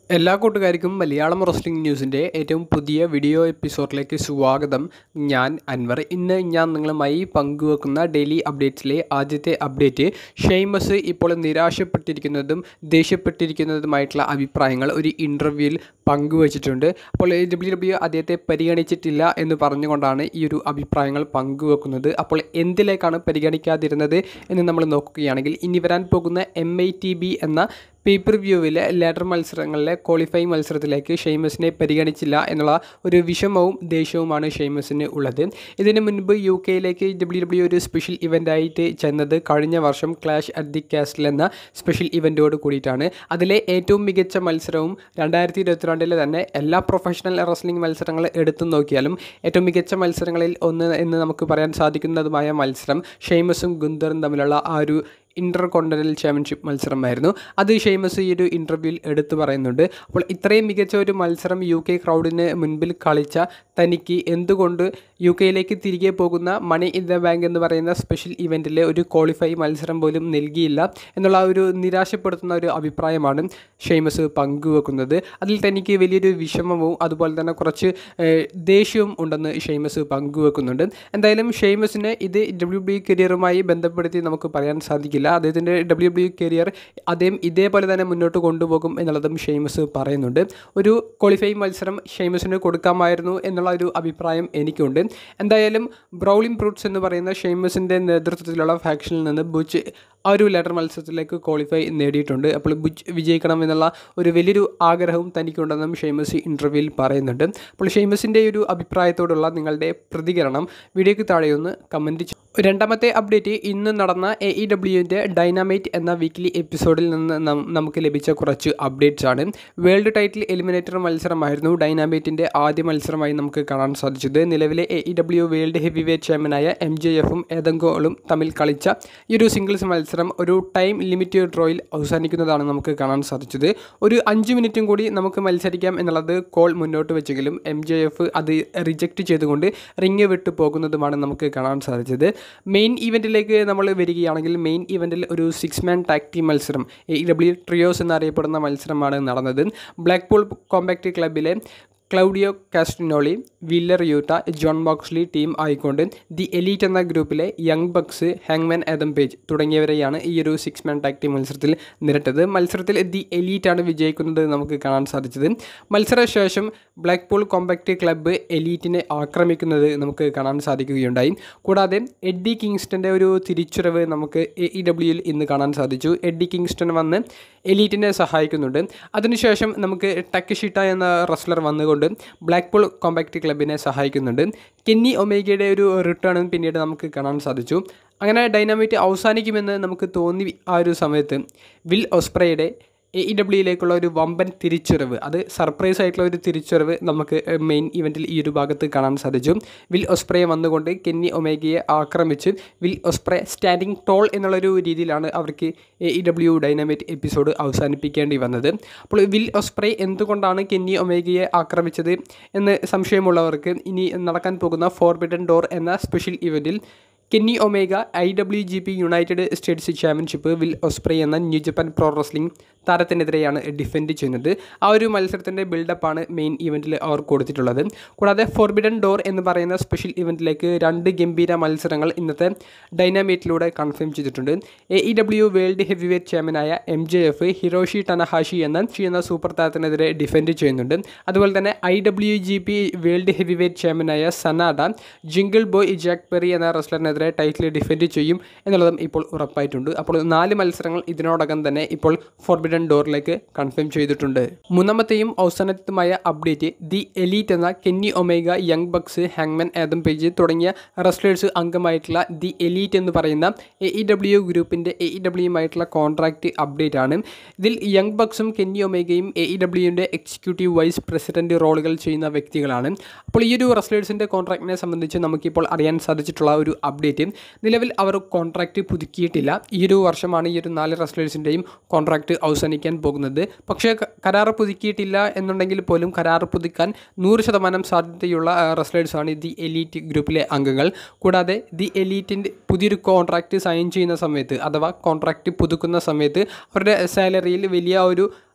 എല്ലാ കൂട്ടുകാർക്കും മലയാളം റെസ്ലിംഗ് ന്യൂസിൻ്റെ ഏറ്റവും പുതിയ വീഡിയോ എപ്പിസോഡിലേക്ക് സ്വാഗതം. ഞാൻ അൻവർ. ഇന്ന് ഞാൻ നിങ്ങളുമായി പങ്കുവെക്കുന്ന ഡെയിലി അപ്ഡേറ്റ്സിലെ ആദ്യത്തെ അപ്ഡേറ്റ്, ഷെയ്മസ് ഇപ്പോൾ നിരാശപ്പെട്ടിരിക്കുന്നതും ദേഷ്യപ്പെട്ടിരിക്കുന്നതുമായിട്ടുള്ള അഭിപ്രായങ്ങൾ ഒരു ഇൻ്റർവ്യൂവിൽ പങ്കുവച്ചിട്ടുണ്ട്. അപ്പോൾ WWE അദ്ദേഹത്തെ പരിഗണിച്ചിട്ടില്ല എന്ന് പറഞ്ഞുകൊണ്ടാണ് ഈ ഒരു അഭിപ്രായങ്ങൾ പങ്കുവെക്കുന്നത്. അപ്പോൾ എന്തിലേക്കാണ് പരിഗണിക്കാതിരുന്നത് എന്ന് നമ്മൾ നോക്കുകയാണെങ്കിൽ, ഇനി വരാൻ പോകുന്ന MITB എന്ന പേപ്പർ വ്യൂവിലെ ലാഡർ മത്സരങ്ങളിലെ ക്വാളിഫൈങ് മത്സരത്തിലേക്ക് ഷെയ്മസിനെ പരിഗണിച്ചില്ല എന്നുള്ള ഒരു വിഷമവും ദേഷ്യവുമാണ് ഷെയ്മസിന് ഉള്ളത്. ഇതിന് മുൻപ് UK WWE ഒരു സ്പെഷ്യൽ ഇവൻ്റായിട്ട് ചെന്നത് കഴിഞ്ഞ വർഷം ക്ലാഷ് അറ്റ് ദി കാസ്റ്റിൽ എന്ന സ്പെഷ്യൽ ഇവൻറ്റോട് കൂടിയിട്ടാണ്. അതിലെ ഏറ്റവും മികച്ച മത്സരവും 2022 തന്നെ എല്ലാ പ്രൊഫഷണൽ റെസ്ലിംഗ് മത്സരങ്ങൾ എടുത്തു നോക്കിയാലും ഏറ്റവും മികച്ച മത്സരങ്ങളിൽ ഒന്ന് എന്ന് നമുക്ക് പറയാൻ സാധിക്കുന്നതുമായ മത്സരം ഷെയ്മസും ഗുന്തറും തമ്മിലുള്ള ആ ഒരു ഇൻ്റർകോണ്ടിനൽ ചാമ്പ്യൻഷിപ്പ് മത്സരമായിരുന്നു. അത് ഷെയ്മസ് ഈ ഒരു ഇൻ്റർവ്യൂവിൽ എടുത്തു പറയുന്നുണ്ട്. അപ്പോൾ ഇത്രയും മികച്ച ഒരു മത്സരം UK ക്രൗഡിന് മുൻപിൽ കളിച്ച തനിക്ക് എന്തുകൊണ്ട് UK തിരികെ പോകുന്ന മണി ഇൻ ദ ബാങ്ക് എന്ന് പറയുന്ന സ്പെഷ്യൽ ഇവൻറ്റിലെ ഒരു ക്വാളിഫൈ മത്സരം പോലും നൽകിയില്ല എന്നുള്ള ഒരു നിരാശപ്പെടുത്തുന്ന ഒരു അഭിപ്രായമാണ് ഷെയ്മസ് പങ്കുവെക്കുന്നത്. അതിൽ തനിക്ക് വലിയൊരു വിഷമവും അതുപോലെ തന്നെ കുറച്ച് ദേഷ്യവും ഉണ്ടെന്ന് ഷെയ്മസ് പങ്കുവെക്കുന്നുണ്ട്. എന്തായാലും ഷെയ്മസിന് ഇത് WWE കരിയറുമായി ബന്ധപ്പെടുത്തി നമുക്ക് പറയാൻ സാധിക്കില്ല. അദ്ദേഹത്തിൻ്റെ WWE കരിയർ അദ്ദേഹം ഇതേപോലെ തന്നെ മുന്നോട്ട് കൊണ്ടുപോകും എന്നുള്ളതും ഷെയ്മസ് പറയുന്നുണ്ട്. ഒരു ക്വാളിഫൈ മത്സരം ഷെയ്മസിന് കൊടുക്കാമായിരുന്നു എന്നുള്ള ഒരു അഭിപ്രായം എനിക്കുണ്ട്. എന്തായാലും ബ്രൗളിംഗ് ബ്രൂട്ട്സ് എന്ന് പറയുന്ന ഷെയ്മസിൻ്റെ നേതൃത്വത്തിലുള്ള ഫാക്ഷനിൽ നിന്ന് ബുച്ച് ആ ഒരു ലാഡർ മത്സരത്തിലേക്ക് ക്വാളിഫൈ നേടിയിട്ടുണ്ട്. അപ്പോൾ ബുച്ച് വിജയിക്കണം എന്നുള്ള ഒരു വലിയൊരു ആഗ്രഹവും തനിക്കുണ്ടെന്നും ഷെയ്മസ് ഇൻ്റർവ്യൂവിൽ പറയുന്നുണ്ട്. അപ്പോൾ ഷെയ്മസിൻ്റെ ഒരു അഭിപ്രായത്തോടുള്ള നിങ്ങളുടെ പ്രതികരണം വീഡിയോയ്ക്ക് താഴെയൊന്ന് കമൻറ്റ്. രണ്ടാമത്തെ അപ്ഡേറ്റ്, ഇന്ന് നടന്ന AEWൻ്റെ ഡൈനാമൈറ്റ് എന്ന വീക്ക്ലി എപ്പിസോഡിൽ നിന്ന് നമുക്ക് ലഭിച്ച കുറച്ച് അപ്ഡേറ്റ്സ് ആണ്. വേൾഡ് ടൈറ്റിൽ എലിമിനേറ്റർ മത്സരമായിരുന്നു ഡൈനാമൈറ്റിൻ്റെ ആദ്യ മത്സരമായി നമുക്ക് കാണാൻ സാധിച്ചത്. നിലവിലെ AEW വേൾഡ് ഹെവി വെയ്റ്റ് ചാമ്പ്യനായ MJFും ഏതെങ്കിലും തമ്മിൽ കളിച്ച ഈ ഒരു സിംഗിൾസ് മത്സരം ഒരു ടൈം ലിമിറ്റ് ഡ്രോയിൽ അവസാനിക്കുന്നതാണ് നമുക്ക് കാണാൻ സാധിച്ചത്. ഒരു 5 മിനിറ്റും കൂടി നമുക്ക് മത്സരിക്കാം എന്നുള്ളത് കോൾ മുന്നോട്ട് വെച്ചെങ്കിലും MJF അത് റിജക്റ്റ് ചെയ്തുകൊണ്ട് റിങ് വിട്ടു പോകുന്നതുമാണ് നമുക്ക് കാണാൻ സാധിച്ചത്. മെയിൻ ഇവൻറ്റിലേക്ക് നമ്മൾ വരികയാണെങ്കിൽ, മെയിൻ ഇവൻറ്റിൽ ഒരു 6-man ടാഗ് ടീം മത്സരം AEW ട്രിയോസ് എന്നറിയപ്പെടുന്ന മത്സരമാണ് നടന്നത്. ബ്ലാക്ക്പൂൾ കോമ്പാക്റ്റ് ക്ലബിലെ Claudio Castagnoli, Wheeler Yuta, Jon Moxley team ആയിക്കൊണ്ട് ദി എലീറ്റ് എന്ന ഗ്രൂപ്പിലെ യങ് ബക്സ്, ഹാങ്മാൻ ആദം പേജ് തുടങ്ങിയവരെയാണ് ഈ ഒരു 6-man ടാഗ് ടീം മത്സരത്തിൽ നിരട്ടത്. മത്സരത്തിൽ ദി എലീറ്റാണ് വിജയിക്കുന്നത് നമുക്ക് കാണാൻ സാധിച്ചത്. മത്സരശേഷം ബ്ലാക്ക്പൂൾ കോമ്പാക്റ്റ് ക്ലബ്ബ് എലീറ്റിനെ ആക്രമിക്കുന്നത് നമുക്ക് കാണാൻ സാധിക്കുകയുണ്ടായി. കൂടാതെ എഡ്ഡി കിങ്സ്റ്റൻ്റെ ഒരു തിരിച്ചുവരവ് നമുക്ക് AEWയിൽ ഇന്ന് കാണാൻ സാധിച്ചു. എഡ്ഡി കിങ്സ്റ്റൺ വന്ന് എലീറ്റിനെ സഹായിക്കുന്നുണ്ട്. അതിനുശേഷം നമുക്ക് ടക്കഷിട്ട എന്ന റെസ്ലർ വന്നുകൊണ്ട് ബ്ലാക്ക്പൂൾ കോമ്പാക്റ്റ് ക്ലബിനെ സഹായിക്കുന്നുണ്ട്. കെന്നി ഒമേഗയുടെ ഒരു റിട്ടേണും പിന്നീട് നമുക്ക് കാണാൻ സാധിച്ചു. അങ്ങനെ ഡൈനാമൈറ്റ് അവസാനിക്കുമെന്ന് നമുക്ക് തോന്നി ആ ഒരു സമയത്ത് വിൽ ഓസ്പ്രയുടെ AEWയിലേക്കുള്ള ഒരു വമ്പൻ തിരിച്ചുവരവ്, അത് സർപ്രൈസ് ആയിട്ടുള്ള ഒരു തിരിച്ചുവരവ് നമുക്ക് മെയിൻ ഇവൻറ്റിൽ ഈ ഒരു ഭാഗത്ത് കാണാൻ സാധിച്ചു. വിൽ ഓസ്പ്രയെ വന്നുകൊണ്ട് കെന്നി ഒമേഗയെ ആക്രമിച്ച് വിൽ ഓസ്പ്രെ സ്റ്റാൻഡിങ് ടോൾ എന്നുള്ളൊരു രീതിയിലാണ് അവർക്ക് AEW ഡൈനാമൈറ്റ് എപ്പിസോഡ് അവസാനിപ്പിക്കേണ്ടി വന്നത്. അപ്പോൾ വിൽ ഓസ്പ്രെ എന്തുകൊണ്ടാണ് കെന്നി ഒമേഗയെ ആക്രമിച്ചത് എന്ന് സംശയമുള്ളവർക്ക് ഇനി നടക്കാൻ പോകുന്ന ഫോർബിഡൻ ഡോർ എന്ന സ്പെഷ്യൽ ഇവൻറ്റിൽ Kenny Omega IWGP United States Championship Will Ospreay എന്ന ന്യൂ ജപ്പാൻ പ്രോ റെസ്ലിംഗ് താരത്തിനെതിരെയാണ് ഡിഫെൻഡ് ചെയ്യുന്നത്. ആ ഒരു മത്സരത്തിൻ്റെ ബിൽഡപ്പാണ് മെയിൻ ഇവൻറ്റിൽ അവർ കൊടുത്തിട്ടുള്ളത്. കൂടാതെ ഫോർബിഡൻ ഡോർ എന്ന് പറയുന്ന സ്പെഷ്യൽ ഇവൻറ്റിലേക്ക് 2 ഗംഭീര മത്സരങ്ങൾ ഇന്നത്തെ ഡൈനാമൈറ്റിലൂടെ കൺഫേം ചെയ്തിട്ടുണ്ട്. AEW വേൾഡ് ഹെവി വെയ്റ്റ് ചാമ്പ്യനായ MJF ഹിരോഷി ടനഹാഷി എന്ന സൂപ്പർ താരത്തിനെതിരെ ഡിഫെൻഡ് ചെയ്യുന്നുണ്ട്. അതുപോലെ തന്നെ IWGP വേൾഡ് ഹെവി വെയ്റ്റ് ചാമ്പ്യനായ Sanada Jungle Boy Jack Perry എന്ന റെസ്ലറിനെതിരെ ടൈറ്റിൽ ഡിഫെൻഡ് ചെയ്യും എന്നുള്ളതും ഇപ്പോൾ ഉറപ്പായിട്ടുണ്ട്. അപ്പോൾ 4 മത്സരങ്ങൾ ഇതിനോടകം തന്നെ ഇപ്പോൾ ഫോർബിഡൻ ഡോറിലേക്ക് കൺഫേം ചെയ്തിട്ടുണ്ട്. മൂന്നാമത്തെയും അവസാനത്തുമായ അപ്ഡേറ്റ്, ദി എലീറ്റ് എന്ന കെന്നി ഒമേഗ, യങ് ബക്സ്, ഹാങ്മാൻ ആദം പേജ് തുടങ്ങിയ റെസ്ലേഴ്സ് അംഗമായിട്ടുള്ള ദി എലീറ്റ് എന്ന് പറയുന്ന AEW ഗ്രൂപ്പിൻ്റെ AEWയുമായിട്ടുള്ള കോൺട്രാക്റ്റ് അപ്ഡേറ്റ് ആണ്. ഇതിൽ യങ് ബക്സും കെന്നി ഒമേഗയും AEWയുടെ എക്സിക്യൂട്ടീവ് വൈസ് പ്രസിഡന്റ് റോളുകൾ ചെയ്യുന്ന വ്യക്തികളാണ്. അപ്പോൾ ഈ ഒരു റെസ്ലേഴ്സിൻ്റെ കോൺട്രാക്റ്റിനെ സംബന്ധിച്ച് നമുക്കിപ്പോൾ അറിയാൻ സാധിച്ചിട്ടുള്ള ഒരു അപ്ഡേറ്റ്, നിലവിൽ അവർ കോൺട്രാക്റ്റ് പുതുക്കിയിട്ടില്ല. ഈ ഒരു വർഷമാണ് ഈ ഒരു 4 റെസ്ലേഴ്സിൻ്റെയും കോൺട്രാക്റ്റ് അവസാനിക്കാൻ പോകുന്നത്. പക്ഷേ കരാർ പുതുക്കിയിട്ടില്ല എന്നുണ്ടെങ്കിൽ പോലും കരാർ പുതുക്കാൻ 100% സാധ്യതയുള്ള റെസ്ലേഴ്സാണ് ദി എലീറ്റ് ഗ്രൂപ്പിലെ അംഗങ്ങൾ. കൂടാതെ ദി എലീറ്റിൻ്റെ പുതിയൊരു കോൺട്രാക്റ്റ് സൈൻ ചെയ്യുന്ന സമയത്ത് അഥവാ കോൺട്രാക്റ്റ് പുതുക്കുന്ന സമയത്ത് അവരുടെ സാലറിയിൽ വലിയ ഒരു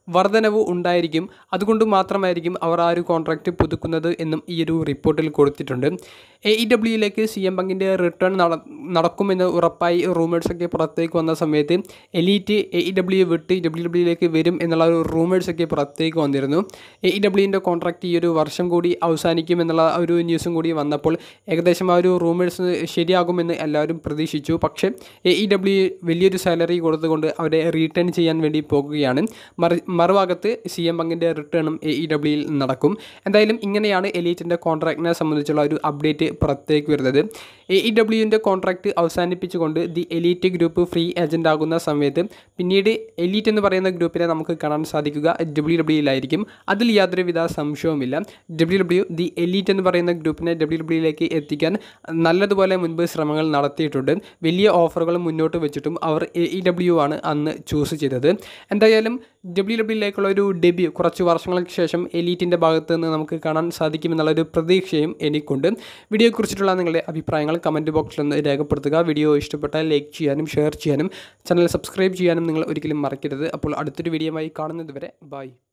വർധനവ് ഉണ്ടായിരിക്കും. അതുകൊണ്ട് മാത്രമായിരിക്കും അവർ ആ ഒരു കോൺട്രാക്റ്റ് പുതുക്കുന്നത് എന്നും ഈ ഒരു റിപ്പോർട്ടിൽ കൊടുത്തിട്ടുണ്ട്. AEWയിലേക്ക് CM പങ്കിൻ്റെ റിട്ടേൺ നടക്കുമെന്ന് ഉറപ്പായി റൂമേഴ്സൊക്കെ പുറത്തേക്ക് വന്ന സമയത്ത് എലീറ്റ് AEW വിട്ട് WWEയിലേക്ക് വരും എന്നുള്ള ഒരു റൂമേഴ്സൊക്കെ പുറത്തേക്ക് വന്നിരുന്നു. AEWൻ്റെ കോൺട്രാക്റ്റ് ഈ ഒരു വർഷം കൂടി അവസാനിക്കുമെന്നുള്ള ഒരു ന്യൂസും കൂടി വന്നപ്പോൾ ഏകദേശം ആ ഒരു റൂമേഴ്സ് ശരിയാകുമെന്ന് എല്ലാവരും പ്രതീക്ഷിച്ചു. പക്ഷേ AEW വലിയൊരു സാലറി കൊടുത്തുകൊണ്ട് അവരെ റീറ്റേൺ ചെയ്യാൻ വേണ്ടി പോകുകയാണ്. മറുഭാഗത്ത് CM പങ്കിൻ്റെ റിട്ടേണും AEWയിൽ നടക്കും. എന്തായാലും ഇങ്ങനെയാണ് എലീറ്റിൻ്റെ കോൺട്രാക്റ്റിനെ സംബന്ധിച്ചുള്ള ഒരു അപ്ഡേറ്റ് പുറത്തേക്ക് വരുന്നത്. AEWൻ്റെ കോൺട്രാക്റ്റ് അവസാനിപ്പിച്ചുകൊണ്ട് the Elite group free agent ആകുന്ന സമയത്ത് പിന്നീട് എലീറ്റ് എന്ന് പറയുന്ന ഗ്രൂപ്പിനെ നമുക്ക് കാണാൻ സാധിക്കുക WWEയിലായിരിക്കും. അതിൽ യാതൊരുവിധ സംശയവുമില്ല. WWE ദി എലീറ്റ് എന്ന് പറയുന്ന ഗ്രൂപ്പിനെ WWEയിലേക്ക് എത്തിക്കാൻ നല്ലതുപോലെ മുൻപ് ശ്രമങ്ങൾ നടത്തിയിട്ടുണ്ട്. വലിയ ഓഫറുകൾ മുന്നോട്ട് വെച്ചിട്ടും അവർ AEW ആണ് അന്ന് ചൂസ് ചെയ്തത്. എന്തായാലും WWEയിലേക്കുള്ള ഒരു ഡെബ്യൂ കുറച്ച് വർഷങ്ങൾക്ക് ശേഷം എലീറ്റിൻ്റെ ഭാഗത്ത് നിന്ന് നമുക്ക് കാണാൻ സാധിക്കുമെന്നുള്ളൊരു പ്രതീക്ഷയും എനിക്കുണ്ട്. വീഡിയോയെക്കുറിച്ചിട്ടുള്ള നിങ്ങളുടെ അഭിപ്രായങ്ങൾ കമൻറ്റ് ബോക്സിലൊന്ന് രേഖപ്പെടുത്തുക. വീഡിയോ ഇഷ്ടപ്പെട്ടാൽ ലൈക്ക് ചെയ്യാനും ഷെയർ ചെയ്യാനും ചാനൽ സബ്സ്ക്രൈബ് ചെയ്യാനും നിങ്ങൾ ഒരിക്കലും മറക്കരുത്. അപ്പോൾ അടുത്തൊരു വീഡിയോയുമായി കാണുന്നത് വരെ ബൈ.